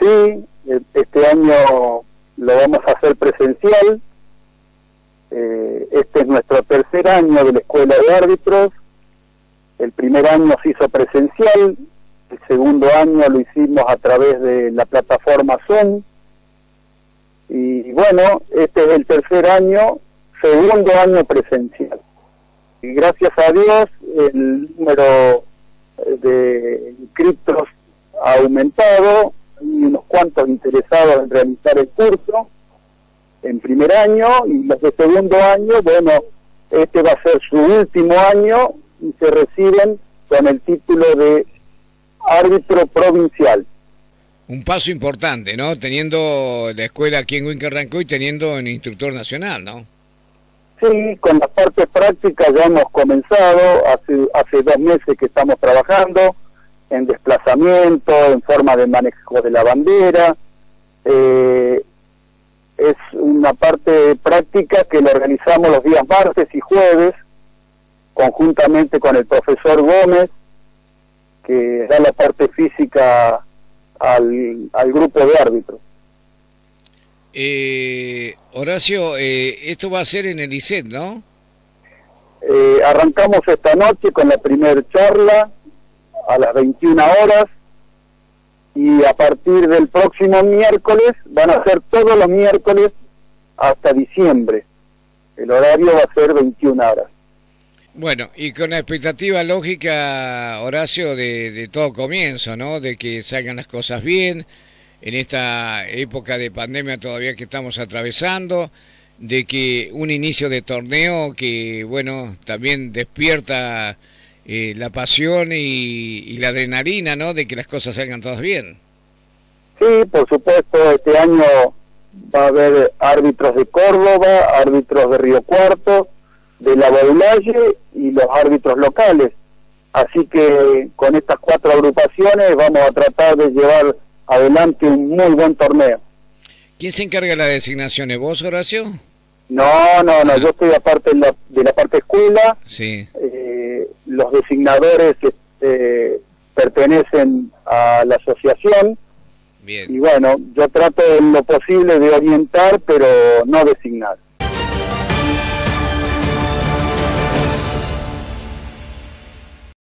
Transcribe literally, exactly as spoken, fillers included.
sí, este año lo vamos a hacer presencial. Eh, este es nuestro tercer año de la Escuela de Árbitros. El primer año se hizo presencial, el segundo año lo hicimos a través de la plataforma Zoom, y bueno, este es el tercer año, segundo año presencial. Y gracias a Dios el número de inscriptos ha aumentado, y unos cuantos interesados en realizar el curso en primer año, y los de segundo año, bueno, este va a ser su último año y se reciben con el título de árbitro provincial. Un paso importante, ¿no? Teniendo la escuela aquí en Huincarranco y teniendo un instructor nacional, ¿no? Sí, con las partes prácticas ya hemos comenzado, hace, hace dos meses que estamos trabajando en desplazamiento, en forma de manejo de la bandera. Eh, es una parte práctica que lo realizamos los días martes y jueves, conjuntamente con el profesor Gómez, que da la parte física al, al grupo de árbitros. Eh, Horacio, eh, esto va a ser en el I C E T, ¿no? Eh, arrancamos esta noche con la primera charla a las veintiuna horas, y a partir del próximo miércoles van a ser todos los miércoles hasta diciembre. El horario va a ser veintiuna horas. Bueno, y con la expectativa lógica, Horacio, de, de todo comienzo, ¿no? De que salgan las cosas bien en esta época de pandemia todavía que estamos atravesando, de que un inicio de torneo que, bueno, también despierta eh, la pasión y, y la adrenalina, ¿no? De que las cosas salgan todas bien. Sí, por supuesto, este año va a haber árbitros de Córdoba, árbitros de Río Cuarto, de la Baulalle y los árbitros locales. Así que con estas cuatro agrupaciones vamos a tratar de llevar adelante un muy buen torneo. ¿Quién se encarga de las designaciones? ¿Vos, Horacio? No, no, no, ah. yo estoy aparte de la, de la parte escuela. Sí. Eh, los designadores eh, pertenecen a la asociación. Bien. Y bueno, yo trato en lo posible de orientar, pero no designar.